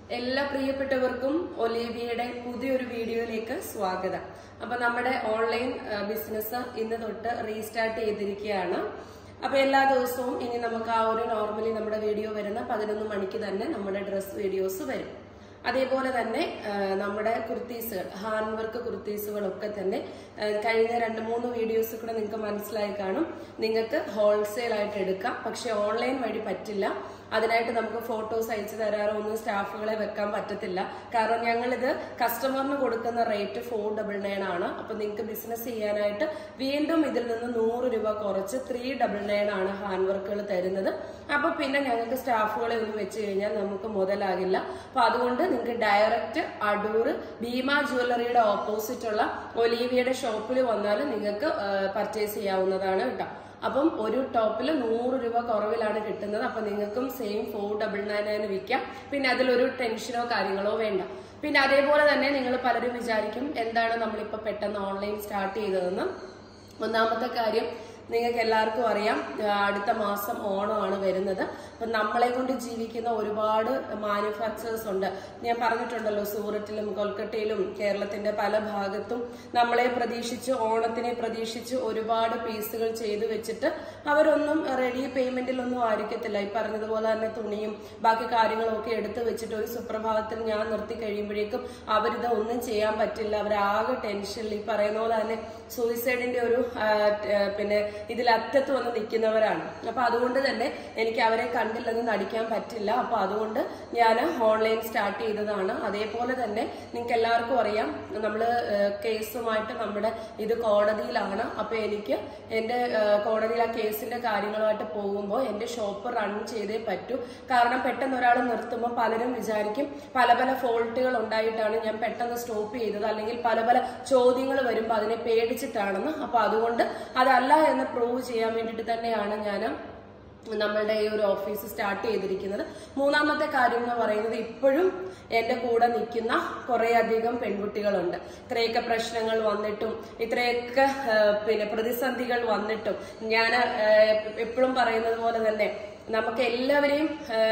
എല്ലാ പ്രിയപ്പെട്ടവർക്കും ഒലിവിയയുടെ പുതിയൊരു വീഡിയോയിലേക്ക് സ്വാഗതം. അപ്പൊ നമ്മുടെ ഓൺലൈൻ ബിസിനസ് ഇന്ന് തൊട്ട് റീസ്റ്റാർട്ട് ചെയ്തിരിക്കുകയാണ്. അപ്പൊ എല്ലാ ദിവസവും ഇനി നമുക്ക് നോർമലി നമ്മുടെ വീഡിയോ വരുന്ന 11 മണിക്ക് തന്നെ നമ്മുടെ ഡ്രസ് വീഡിയോസ് വരും. അതേപോലെ തന്നെ നമ്മുടെ കുർത്തീസുകൾ, ഹാൻഡ് വർക്ക് കുർത്തീസുകളൊക്കെ തന്നെ കഴിഞ്ഞ 2-3 വീഡിയോസ് കൂടെ നിങ്ങൾക്ക് മനസ്സിലായി കാണും. നിങ്ങൾക്ക് ഹോൾസെയിൽ ആയിട്ട് എടുക്കാം, പക്ഷെ ഓൺലൈൻ വഴി പറ്റില്ല. അതിനായിട്ട് നമുക്ക് ഫോട്ടോസ് അയച്ചു തരാറോ ഒന്നും സ്റ്റാഫുകളെ വെക്കാൻ പറ്റത്തില്ല. കാരണം ഞങ്ങളിത് കസ്റ്റമറിന് കൊടുക്കുന്ന റേറ്റ് 499 ആണ്. അപ്പൊ നിങ്ങൾക്ക് ബിസിനസ് ചെയ്യാനായിട്ട് വീണ്ടും ഇതിൽ നിന്ന് 100 രൂപ കുറച്ച് 399 ആണ് ഹാൻഡ് വർക്കുകൾ തരുന്നത്. അപ്പൊ പിന്നെ ഞങ്ങൾക്ക് സ്റ്റാഫുകളെ ഒന്നും വെച്ച് കഴിഞ്ഞാൽ നമുക്ക് മുതലാകില്ല. അപ്പൊ അതുകൊണ്ട് നിങ്ങൾക്ക് ഡയറക്റ്റ് അടൂർ ഭീമ ജ്വല്ലറിയുടെ ഓപ്പോസിറ്റ് ഉള്ള ഒലീവിയയുടെ ഷോപ്പിൽ വന്നാൽ നിങ്ങൾക്ക് പർച്ചേസ് ചെയ്യാവുന്നതാണ് കേട്ടോ. അപ്പം ഒരു ടോപ്പിൽ 100 രൂപ കുറവിലാണ് കിട്ടുന്നത്. അപ്പൊ നിങ്ങൾക്കും സെയിം 499 വിൽക്കാം. പിന്നെ അതിലൊരു ടെൻഷനോ കാര്യങ്ങളോ വേണ്ട. പിന്നെ അതേപോലെ തന്നെ നിങ്ങൾ പലരും വിചാരിക്കും എന്താണ് നമ്മളിപ്പോ പെട്ടെന്ന് ഓൺലൈൻ സ്റ്റാർട്ട് ചെയ്തതെന്ന്. ഒന്നാമത്തെ കാര്യം, നിങ്ങൾക്ക് എല്ലാവർക്കും അറിയാം അടുത്ത മാസം ഓണമാണ് വരുന്നത്. അപ്പൊ നമ്മളെ കൊണ്ട് ജീവിക്കുന്ന ഒരുപാട് മാനുഫാക്ചറേഴ്സ് ഉണ്ട്. ഞാൻ പറഞ്ഞിട്ടുണ്ടല്ലോ, സൂറത്തിലും കൊൽക്കട്ടയിലും കേരളത്തിന്റെ പല ഭാഗത്തും നമ്മളെ പ്രതീക്ഷിച്ച്, ഓണത്തിനെ പ്രതീക്ഷിച്ച് ഒരുപാട് പീസുകൾ ചെയ്തു വെച്ചിട്ട് അവരൊന്നും റെഡി പേയ്മെന്റിലൊന്നും ആയിരിക്കത്തില്ല. ഈ പറഞ്ഞതുപോലെ തന്നെ തുണിയും ബാക്കി കാര്യങ്ങളും ഒക്കെ എടുത്തു വെച്ചിട്ട് ഒരു സുപ്രഭാതത്തിൽ ഞാൻ നിർത്തി കഴിയുമ്പോഴേക്കും അവരിത് ഒന്നും ചെയ്യാൻ പറ്റില്ല. അവരാകെ ടെൻഷനിൽ, ഈ പറയുന്ന പോലെ തന്നെ സൂയിസൈഡിന്റെ ഒരു പിന്നെ ഇതിൽ അറ്റത്ത് വന്ന് നിൽക്കുന്നവരാണ്. അപ്പൊ അതുകൊണ്ട് തന്നെ എനിക്ക് അവരെ കണ്ടില്ലെന്ന് നടിക്കാൻ പറ്റില്ല. അപ്പൊ അതുകൊണ്ട് ഞാൻ ഓൺലൈൻ സ്റ്റാർട്ട് ചെയ്തതാണ്. അതേപോലെ തന്നെ നിങ്ങൾക്ക് എല്ലാവർക്കും അറിയാം, നമ്മള് കേസുമായിട്ട് നമ്മുടെ ഇത് കോടതിയിലാണ്. അപ്പൊ എനിക്ക് എന്റെ കോടതിയിൽ ആ കേസിന്റെ കാര്യങ്ങളുമായിട്ട് പോകുമ്പോൾ എന്റെ ഷോപ്പ് റൺ ചെയ്തേ പറ്റൂ. കാരണം പെട്ടെന്ന് ഒരാൾ നിർത്തുമ്പോൾ പലരും വിചാരിക്കും പല പല ഫോൾട്ടുകൾ ഉണ്ടായിട്ടാണ് ഞാൻ പെട്ടെന്ന് സ്റ്റോപ്പ് ചെയ്തത്, അല്ലെങ്കിൽ പല പല ചോദ്യങ്ങൾ വരുമ്പോൾ അതിനെ പേടിച്ചിട്ടാണെന്ന്. അപ്പൊ അതുകൊണ്ട് അതല്ല എന്ന് പ്രൂവ് ചെയ്യാൻ വേണ്ടിയിട്ട് തന്നെയാണ് ഞാൻ നമ്മളുടെ ഈ ഒരു ഓഫീസ് സ്റ്റാർട്ട് ചെയ്തിരിക്കുന്നത്. മൂന്നാമത്തെ കാര്യം എന്ന് പറയുന്നത്, ഇപ്പോഴും എന്റെ കൂടെ നിൽക്കുന്ന കുറെ അധികം പെൺകുട്ടികളുണ്ട്. ഇത്രയൊക്കെ പ്രശ്നങ്ങൾ വന്നിട്ടും, ഇത്രയൊക്കെ പിന്നെ പ്രതിസന്ധികൾ വന്നിട്ടും ഞാൻ എപ്പോഴും പറയുന്നത് പോലെ തന്നെ നമുക്ക് എല്ലാവരെയും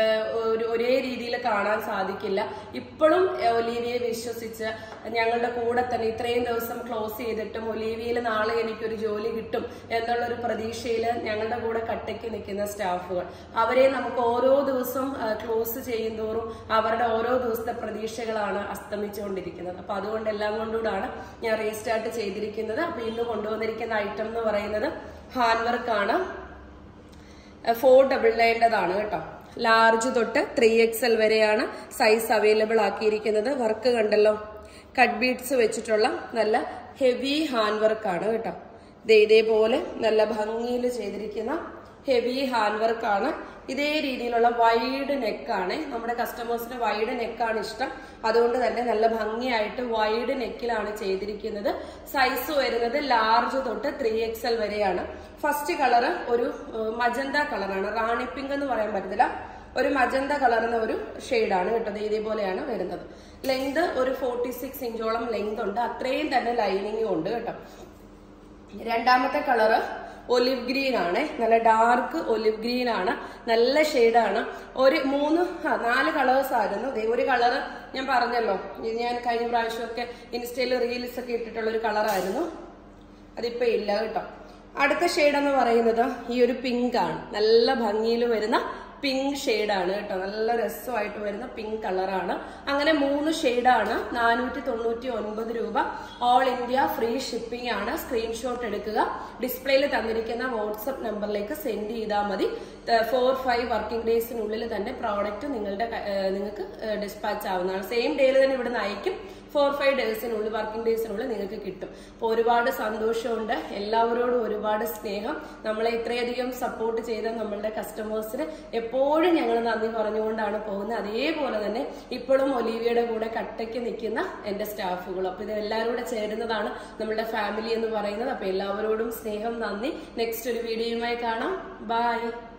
ഒരേ രീതിയിൽ കാണാൻ സാധിക്കില്ല. ഇപ്പോഴും ഒലീവിയെ വിശ്വസിച്ച് ഞങ്ങളുടെ കൂടെ തന്നെ ഇത്രയും ദിവസം ക്ലോസ് ചെയ്തിട്ടും ഒലീവിയയിൽ നാളെ എനിക്കൊരു ജോലി കിട്ടും എന്നുള്ളൊരു പ്രതീക്ഷയിൽ ഞങ്ങളുടെ കൂടെ കട്ടയ്ക്ക് നിൽക്കുന്ന സ്റ്റാഫുകൾ, അവരെ നമുക്ക് ഓരോ ദിവസം ക്ലോസ് ചെയ്യും തോറും അവരുടെ ഓരോ ദിവസത്തെ പ്രതീക്ഷകളാണ് അസ്തമിച്ചുകൊണ്ടിരിക്കുന്നത്. അപ്പൊ അതുകൊണ്ട് എല്ലാം കൊണ്ടുകൂടാണ് ഞാൻ റീസ്റ്റാർട്ട് ചെയ്തിരിക്കുന്നത്. അപ്പൊ ഇന്ന് കൊണ്ടുവന്നിരിക്കുന്ന ഐറ്റം എന്ന് പറയുന്നത് ഹാൻഡ് വർക്കാണ്. 499 കേട്ടോ. ലാർജ് തൊട്ട് 3XL വരെയാണ് സൈസ് അവൈലബിൾ ആക്കിയിരിക്കുന്നത്. വർക്ക് കണ്ടല്ലോ, കട്ട് ബീഡ്സ് വെച്ചിട്ടുള്ള നല്ല ഹെവി ഹാൻഡ് വർക്കാണ് കേട്ടോ. ഇതേപോലെ നല്ല ഭംഗിയിൽ ചെയ്തിരിക്കുന്ന ഹെവി ഹാൻഡ് വർക്കാണ്. ഇതേ രീതിയിലുള്ള വൈഡ് നെക്കാണ്. നമ്മുടെ കസ്റ്റമേഴ്സിന് വൈഡ് നെക്കാണ് ഇഷ്ടം. അതുകൊണ്ട് തന്നെ നല്ല ഭംഗിയായിട്ട് വൈഡ് നെക്കിലാണ് ചെയ്തിരിക്കുന്നത്. സൈസ് വരുന്നത് ലാർജ് തൊട്ട് 3XL വരെയാണ്. ഫസ്റ്റ് കളർ ഒരു മജന്ത കളറാണ്. റാണി പിങ്ക് എന്ന് പറയാൻ പറ്റത്തില്ല, ഒരു മജന്ത കളറിന് ഒരു ഷെയ്ഡാണ് കേട്ടോ. ഇതേപോലെയാണ് വരുന്നത്. ലെങ്ത് ഒരു 46 ഇഞ്ചോളം ലെങ്ത് ഉണ്ട്. അത്രയും തന്നെ ലൈനിങ്ങും ഉണ്ട് കേട്ടോ. രണ്ടാമത്തെ കളറ് ഒലിവ് ഗ്രീൻ ആണ്. നല്ല ഡാർക്ക് ഒലിവ് ഗ്രീൻ ആണ്. നല്ല ഷെയ്ഡാണ്. ഒരു 4 കളേഴ്സ് ആയിരുന്നു. ഒരു കളറ് ഞാൻ പറഞ്ഞല്ലോ, ഞാൻ കഴിഞ്ഞ പ്രാവശ്യമൊക്കെ ഇൻസ്റ്റയിൽ റീൽസ് ഒക്കെ ഇട്ടിട്ടുള്ള ഒരു കളറായിരുന്നു. അതിപ്പോ ഇല്ല കേട്ടോ. അടുത്ത ഷെയ്ഡ് എന്ന് പറയുന്നത് ഈ ഒരു പിങ്ക് ആണ്. നല്ല ഭംഗിയിൽ വരുന്ന പിങ്ക് ഷെയ്ഡാണ് കേട്ടോ. നല്ല രസമായിട്ട് വരുന്ന പിങ്ക് കളറാണ്. അങ്ങനെ 3 ഷെയ്ഡാണ്. 499 രൂപ. ഓൾ ഇന്ത്യ ഫ്രീ ഷിപ്പിംഗ് ആണ്. സ്ക്രീൻഷോട്ട് എടുക്കുക. ഡിസ്പ്ലേയിൽ തന്നിരിക്കുന്ന വാട്സപ്പ് നമ്പറിലേക്ക് സെൻഡ് ചെയ്താൽ മതി. 4-5 വർക്കിംഗ് ഡേയ്സിനുള്ളിൽ തന്നെ പ്രോഡക്റ്റ് നിങ്ങൾക്ക് ഡിസ്പാച്ച് ആവുന്നതാണ്. സെയിം ഡേയിൽ തന്നെ ഇവിടുന്ന് അയക്കും. 4-5 ഡേയ്സിനുള്ളിൽ, വർക്കിംഗ് ഡേയ്സിനുള്ളിൽ നിങ്ങൾക്ക് കിട്ടും. അപ്പോൾ ഒരുപാട് സന്തോഷമുണ്ട്. എല്ലാവരോടും ഒരുപാട് സ്നേഹം. നമ്മളെ ഇത്രയധികം സപ്പോർട്ട് ചെയ്ത നമ്മളുടെ കസ്റ്റമേഴ്സിന് എപ്പോഴും ഞങ്ങൾ നന്ദി പറഞ്ഞുകൊണ്ടാണ് പോകുന്നത്. അതേപോലെ തന്നെ ഇപ്പോഴും ഒലീവിയയുടെ കൂടെ കട്ടയ്ക്ക് നിൽക്കുന്ന എന്റെ സ്റ്റാഫുകൾ. അപ്പൊ ഇത് എല്ലാവരും കൂടെ ചേരുന്നതാണ് നമ്മളുടെ ഫാമിലി എന്ന് പറയുന്നത്. അപ്പൊ എല്ലാവരോടും സ്നേഹം, നന്ദി. നെക്സ്റ്റ് ഒരു വീഡിയോയുമായി കാണാം. ബൈ.